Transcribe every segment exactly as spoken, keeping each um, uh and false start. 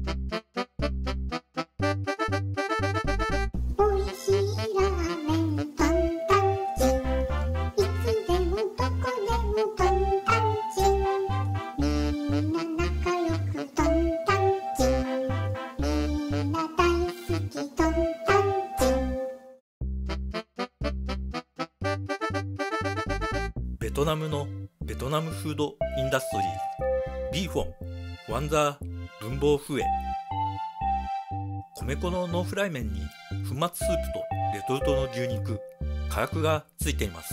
おいしいラーメントンタンチン、いつでもどこでもトンタンチン、みんな仲良くトンタンチン、みんな大好きトンタンチン。 ベトナムのベトナムフードインダストリーズ、ビーフォン、ワンザー、文房フエ。米粉のノーフライ麺に粉末スープとレトルトの牛肉、火薬がついています。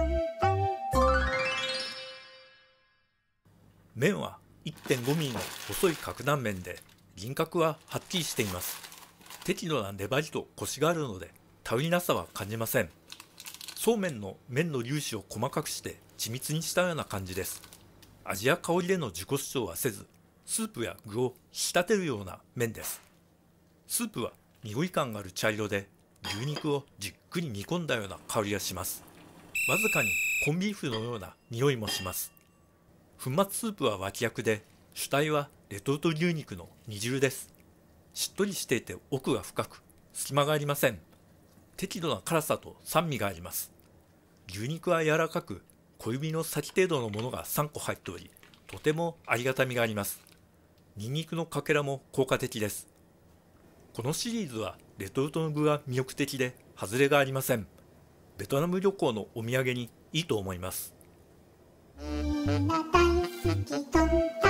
麺は いってんごミリの細い角断面で輪郭ははっきりしています。適度な粘りとコシがあるので頼りなさは感じません。そうめんの麺の粒子を細かくして緻密にしたような感じです。味や香りでの自己主張はせず、スープや具を引き立てるような麺です。スープは濁り感がある茶色で、牛肉をじっくり煮込んだような香りがします。わずかにコンビーフのような匂いもします。粉末スープは脇役で、主体はレトルト牛肉の煮汁です。しっとりしていて奥が深く、隙間がありません。適度な辛さと酸味があります。牛肉は柔らかく、小指の先程度のものがさんこ入っており、とてもありがたみがあります。ニンニクのかけらも効果的です。このシリーズはレトルトの具が魅力的で外れがありません。ベトナム旅行のお土産にいいと思います。 みんな大好きトンタン